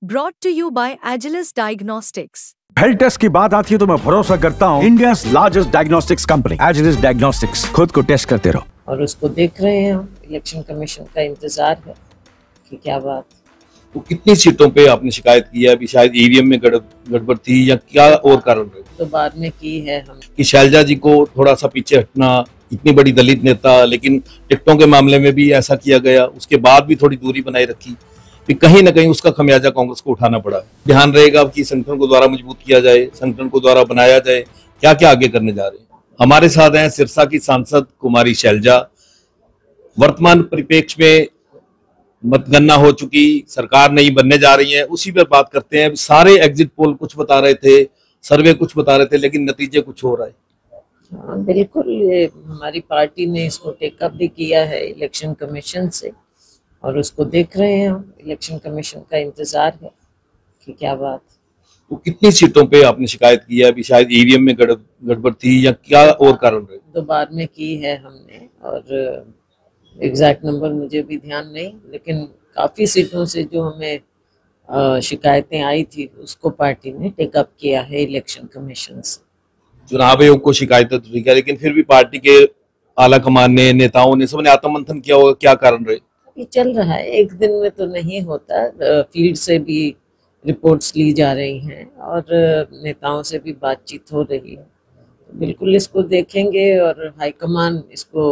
Brought to you by Agilus Diagnostics. Health test की बात आती है तो मैं भरोसा करता हूँ India largest diagnostics company Agilus diagnostics. खुद को टेस्ट करते रहो। और उसको देख रहे हैं हम, इलेक्शन कमीशन का इंतजार है कि क्या बात। तो कितनी सीटों पे आपने शिकायत की है? अभी शायद ईवीएम में गड़बड़ थी या क्या और कारण रहे? तो बाद में की है हम कि शैलजा जी को थोड़ा सा पीछे हटना, इतनी बड़ी दलित नेता, लेकिन टिकटों के मामले में भी ऐसा किया गया, उसके बाद भी थोड़ी दूरी बनाए रखी, फिर कहीं ना कहीं उसका खमियाजा कांग्रेस को उठाना पड़ा। ध्यान रहेगा कि संगठन को द्वारा मजबूत किया जाए, संगठन को द्वारा बनाया जाए, क्या क्या आगे करने जा रहे हैं। हमारे साथ हैं सिरसा की सांसद कुमारी शैलजा। वर्तमान परिप्रेक्ष्य में मतगणना हो चुकी, सरकार नहीं बनने जा रही है, उसी पर बात करते हैं। सारे एग्जिट पोल कुछ बता रहे थे, सर्वे कुछ बता रहे थे, लेकिन नतीजे कुछ हो रहा है। हाँ, बिल्कुल। ये हमारी पार्टी ने इसको टेकअप भी किया है इलेक्शन कमीशन से, और उसको देख रहे हैं हम, इलेक्शन कमीशन का इंतजार है कि क्या बात। तो कितनी सीटों पे आपने शिकायत की है? अभी शायद ईवीएम में गड़बड़ थी या क्या और कारण रहे? तो बाद में की है हमने, और एग्जैक्ट नंबर मुझे भी ध्यान नहीं, लेकिन काफ़ी सीटों से जो हमें शिकायतें आई थी उसको पार्टी ने टेकअप किया है इलेक्शन कमीशन से। चुनाव आयोग को शिकायतें तो ठीक है, लेकिन फिर भी पार्टी के आला कमान ने, नेताओं ने, सबने आत्ममंथन किया होगा, क्या कारण रहे? ये चल रहा है, एक दिन में तो नहीं होता। फील्ड से भी रिपोर्ट्स ली जा रही हैं और नेताओं से भी बातचीत हो रही है। तो बिल्कुल इसको देखेंगे, और हाईकमान इसको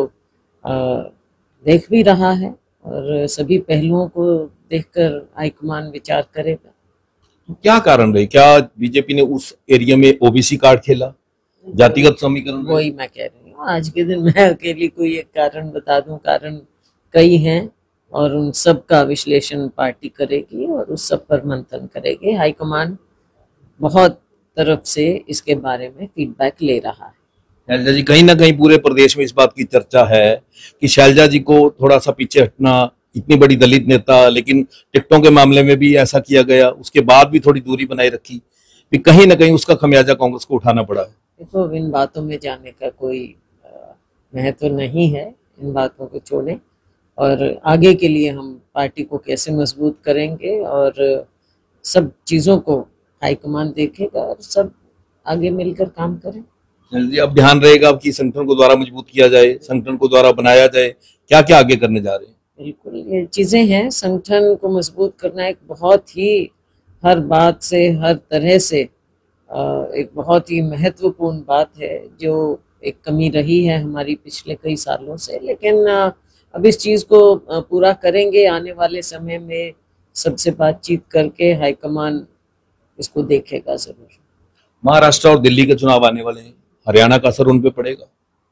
देख भी रहा है, और सभी पहलुओं को देखकर हाईकमान विचार करेगा। क्या कारण रहे? क्या बीजेपी ने उस एरिया में ओबीसी कार्ड खेला, जातिगत समीकरण? वही मैं कह रही हूँ, आज के दिन मैं अकेली कोई एक कारण बता दूं? कारण कई हैं, और उन सब का विश्लेषण पार्टी करेगी और उस सब पर मंथन करेगी। हाईकमान बहुत तरफ से इसके बारे में फीडबैक ले रहा है। शैलजा जी, कहीं ना कहीं पूरे प्रदेश में इस बात की चर्चा है कि शैलजा जी को थोड़ा सा पीछे हटना, इतनी बड़ी दलित नेता, लेकिन टिकटों के मामले में भी ऐसा किया गया, उसके बाद भी थोड़ी दूरी बनाए रखी, फिर कहीं ना कहीं उसका खमियाजा कांग्रेस को उठाना पड़ा है। देखो, इन बातों में जाने का कोई महत्व नहीं है, इन बातों को छोड़ें, और आगे के लिए हम पार्टी को कैसे मजबूत करेंगे और सब चीज़ों को हाईकमान देखेगा, और सब आगे मिलकर काम करें। जी, अब ध्यान रहेगा कि संगठन को द्वारा मजबूत किया जाए, संगठन को द्वारा बनाया जाए, क्या क्या आगे करने जा रहे हैं? बिल्कुल, ये चीज़ें हैं। संगठन को मजबूत करना एक बहुत ही, हर बात से, हर तरह से एक बहुत ही महत्वपूर्ण बात है, जो एक कमी रही है हमारी पिछले कई सालों से। लेकिन अब इस चीज़ को पूरा करेंगे आने वाले समय में, सबसे बातचीत करके हाईकमान इसको देखेगा ज़रूर। महाराष्ट्र और दिल्ली के चुनाव आने वाले हैं, हरियाणा का असर उन पे पड़ेगा?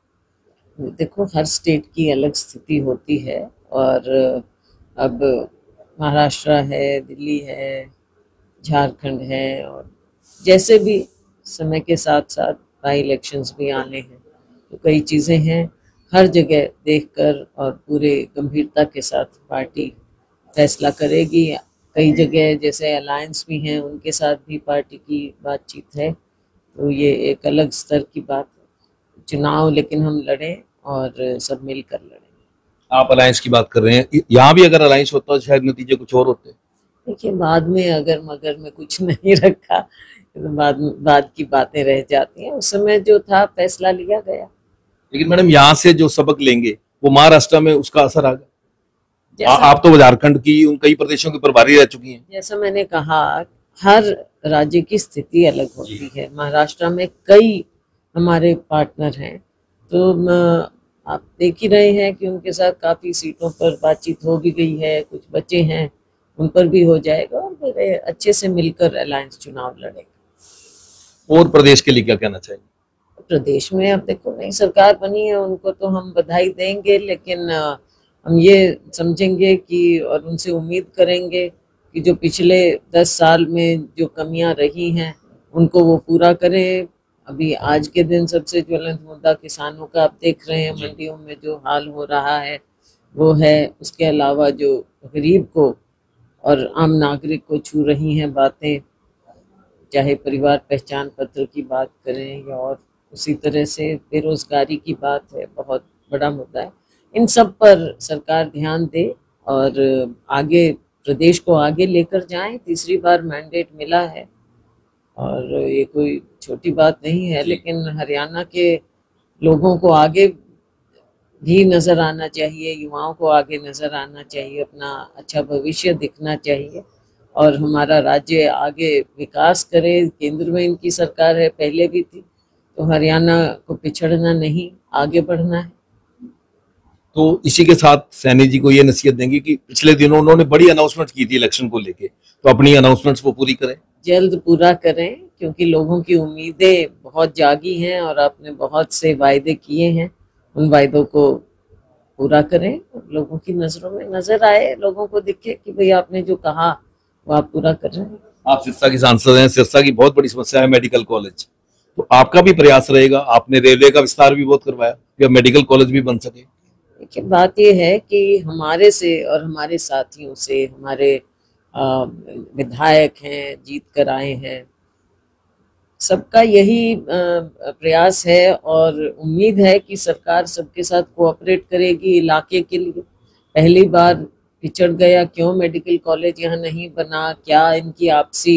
देखो, हर स्टेट की अलग स्थिति होती है, और अब महाराष्ट्र है, दिल्ली है, झारखंड है, और जैसे भी समय के साथ साथ बाई इलेक्शंस भी आने हैं, तो कई चीज़ें हैं। हर जगह देखकर और पूरे गंभीरता के साथ पार्टी फैसला करेगी। कई जगह जैसे अलायंस भी हैं, उनके साथ भी पार्टी की बातचीत है, तो ये एक अलग स्तर की बात है। चुनाव लेकिन हम लड़ें और सब मिलकर लड़ें। आप अलायंस की बात कर रहे हैं, यहाँ भी अगर अलायंस होता तो शायद नतीजे कुछ और होते। देखिए, बाद में अगर मगर में कुछ नहीं रखा तो बाद की बातें रह जाती हैं। उस समय जो था फैसला लिया गया। लेकिन मैडम, यहाँ से जो सबक लेंगे वो महाराष्ट्र में उसका असर आ गया। आप तो झारखंड की उन कई प्रदेशों की प्रभारी रह चुकी हैं। जैसा मैंने कहा, हर राज्य की स्थिति अलग होती है। महाराष्ट्र में कई हमारे पार्टनर हैं, तो आप देख ही रहे हैं कि उनके साथ काफ़ी सीटों पर बातचीत हो भी गई है, कुछ बचे हैं, उन पर भी हो जाएगा, और फिर अच्छे से मिलकर अलायंस चुनाव लड़ेगा। और प्रदेश के लिए क्या कहना चाहिए? प्रदेश में अब देखो, नई सरकार बनी है, उनको तो हम बधाई देंगे, लेकिन हम ये समझेंगे कि, और उनसे उम्मीद करेंगे कि जो पिछले 10 साल में जो कमियां रही हैं उनको वो पूरा करें। अभी आज के दिन सबसे ज्वलंत मुद्दा किसानों का आप देख रहे हैं, मंडियों में जो हाल हो रहा है वो है। उसके अलावा जो गरीब को और आम नागरिक को छू रही हैं बातें, चाहे परिवार पहचान पत्र की बात करें, या और उसी तरह से बेरोजगारी की बात है, बहुत बड़ा मुद्दा है। इन सब पर सरकार ध्यान दे और आगे प्रदेश को आगे लेकर जाएं। तीसरी बार मैंडेट मिला है और ये कोई छोटी बात नहीं है, लेकिन हरियाणा के लोगों को आगे भी नजर आना चाहिए, युवाओं को आगे नजर आना चाहिए, अपना अच्छा भविष्य दिखना चाहिए और हमारा राज्य आगे विकास करे। केंद्र में इनकी सरकार है, पहले भी थी, तो हरियाणा को पिछड़ना नहीं, आगे बढ़ना है। तो इसी के साथ सैनी जी को ये नसीहत देंगे कि पिछले दिनों उन्होंने बड़ी अनाउंसमेंट की थी इलेक्शन को लेके, तो अपनी अनाउंसमेंट्स वो पूरी करें, जल्द पूरा करें, क्योंकि लोगों की उम्मीदें बहुत जागी हैं और आपने बहुत से वायदे किए हैं, उन वायदों को पूरा करें, लोगों की नजरों में नजर आए, लोगों को दिखे कि भाई आपने जो कहा वो आप पूरा कर रहे हैं। आप सिरसा के सांसद हैं, सिरसा की बहुत बड़ी समस्या है मेडिकल कॉलेज, तो आपका भी प्रयास रहेगा, आपने रेलवे का विस्तार भी बहुत करवाया कि अब मेडिकल कॉलेज भी बन सके। देखिए, बात यह है कि हमारे से और हमारे साथियों से, हमारे विधायक हैं, जीत कर आए हैं, सबका यही प्रयास है और उम्मीद है कि सरकार सबके साथ कोऑपरेट करेगी इलाके के लिए। पहली बार पिछड़ गया, क्यों मेडिकल कॉलेज यहाँ नहीं बना, क्या इनकी आपसी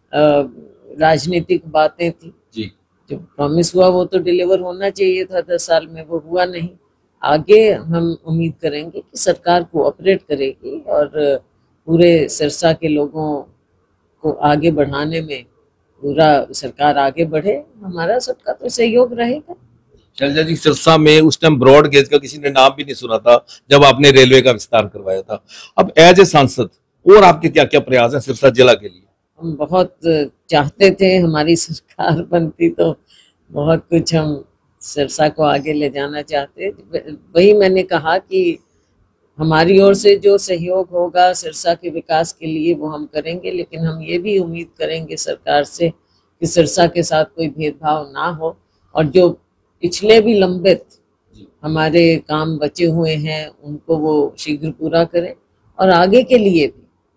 राजनीतिक बातें थी जी। जो प्रॉमिस हुआ वो तो डिलीवर होना चाहिए था 10 साल में, वो हुआ नहीं। आगे हम उम्मीद करेंगे कि सरकार कोऑपरेट करेगी और पूरे सिरसा के लोगों को आगे बढ़ाने में पूरा सरकार आगे बढ़े, हमारा सबका तो सहयोग रहेगा। शैलजा जी, सिरसा में उस टाइम ब्रॉड गेज का किसी ने नाम भी नहीं सुना था जब आपने रेलवे का विस्तार करवाया था। अब एज ए सांसद और आपके क्या क्या प्रयास हैं सिरसा जिला के लिए? हम बहुत चाहते थे हमारी सरकार बनती तो बहुत कुछ हम सिरसा को आगे ले जाना चाहते। वही मैंने कहा कि हमारी ओर से जो सहयोग होगा सिरसा के विकास के लिए वो हम करेंगे, लेकिन हम ये भी उम्मीद करेंगे सरकार से कि सिरसा के साथ कोई भेदभाव ना हो और जो पिछले भी लंबित हमारे काम बचे हुए हैं उनको वो शीघ्र पूरा करें और आगे के लिए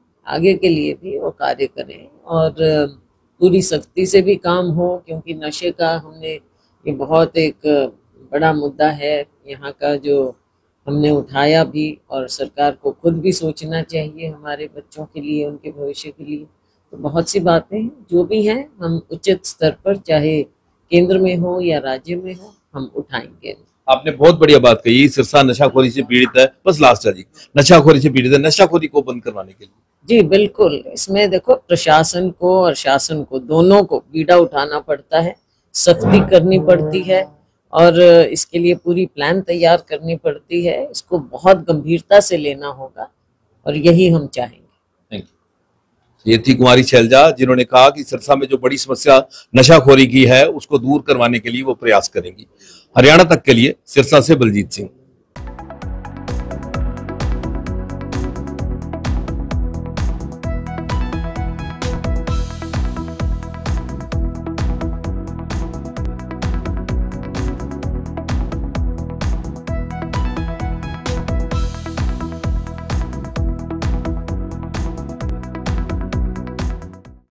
भी वो कार्य करें और पूरी सख्ती से भी काम हो, क्योंकि नशे का हमने ये बहुत एक बड़ा मुद्दा है यहाँ का जो हमने उठाया भी, और सरकार को खुद भी सोचना चाहिए हमारे बच्चों के लिए, उनके भविष्य के लिए। तो बहुत सी बातें हैं जो भी हैं हम उचित स्तर पर, चाहे केंद्र में हो या राज्य में हो, हम उठाएंगे। आपने बहुत बढ़िया बात कही, सिरसा नशाखोरी से पीड़ित है, बस लास्ट है जी, नशाखोरी से पीड़ित है, नशाखोरी को बंद करवाने के लिए। जी बिल्कुल, इसमें देखो प्रशासन को और शासन को दोनों को बीड़ा उठाना पड़ता है, सख्ती करनी पड़ती है और इसके लिए पूरी प्लान तैयार करनी पड़ती है। इसको बहुत गंभीरता से लेना होगा और यही हम चाहेंगे। Thank you. ये थी कुमारी शैलजा, जिन्होंने कहा कि सिरसा में जो बड़ी समस्या नशाखोरी की है उसको दूर करवाने के लिए वो प्रयास करेंगी। हरियाणा तक के लिए सिरसा से बलजीत सिंह।